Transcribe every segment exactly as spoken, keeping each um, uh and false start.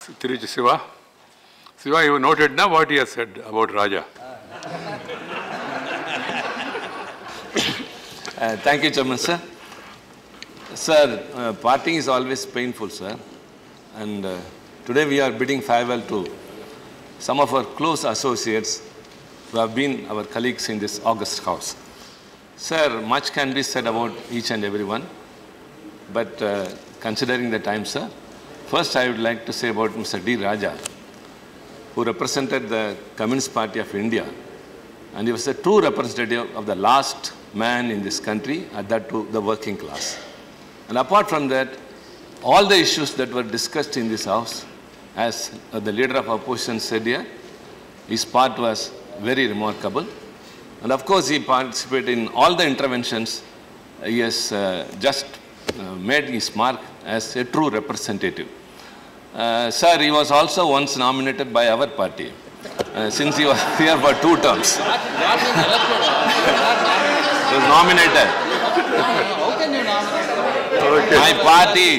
Tiruchi Siva. Siva, you noted now what he has said about Raja. uh, thank you, Chairman, sir. Sir, uh, parting is always painful, sir. And uh, today we are bidding farewell to some of our close associates who have been our colleagues in this august house. Sir, much can be said about each and every one, but uh, considering the time, sir, first I would like to say about Mister D. Raja, who represented the Communist Party of India, and he was a true representative of the last man in this country, and that to the working class. And apart from that, all the issues that were discussed in this house, as uh, the leader of opposition said here, his part was very remarkable. And of course, he participated in all the interventions. He has uh, just uh, made his mark as a true representative. Uh, sir, he was also once nominated by our party, uh, since he was here for two terms. He was nominated. How can you nominate? Okay. My party.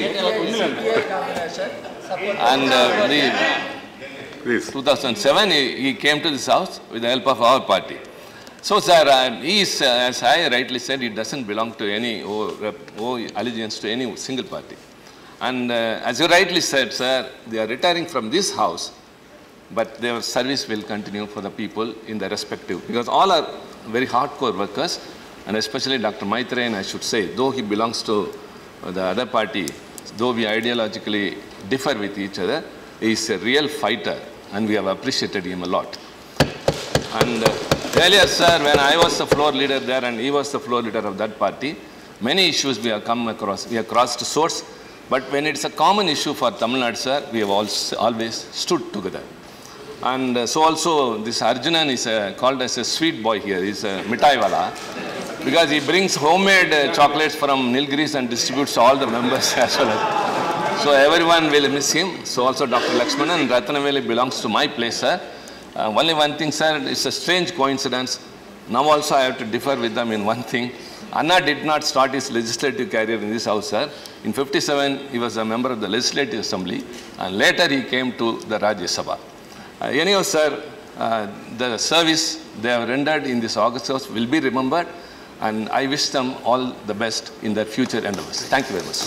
And uh, the, Please. two thousand seven, he, he came to this house with the help of our party. So, sir, uh, he is, uh, as I rightly said, he doesn't belong to any, or, or allegiance to any single party. And uh, as you rightly said, sir, they are retiring from this house, but their service will continue for the people in the respective, because all are very hardcore workers, and especially Doctor Maitreyan, I should say, though he belongs to the other party, though we ideologically differ with each other, he is a real fighter, and we have appreciated him a lot. And uh, earlier, sir, when I was the floor leader there and he was the floor leader of that party, many issues we have come across, we have crossed swords, but when it's a common issue for Tamil Nadu, sir, we have also always stood together. And uh, so also this Arjunan is uh, called as a sweet boy here, he's a mitai wala, because he brings homemade uh, chocolates from Nilgiris and distributes to all the members as well as. So everyone will miss him. So also Doctor Lakshmanan and Ratnaveli belongs to my place, sir. Uh, only one thing, sir, it's a strange coincidence. Now also I have to differ with them in one thing. Anna did not start his legislative career in this house, sir. In fifty-seven, he was a member of the Legislative Assembly, and later he came to the Rajya Sabha. Uh, anyhow, sir, uh, the service they have rendered in this august house will be remembered, and I wish them all the best in their future endeavors. Thank you very much.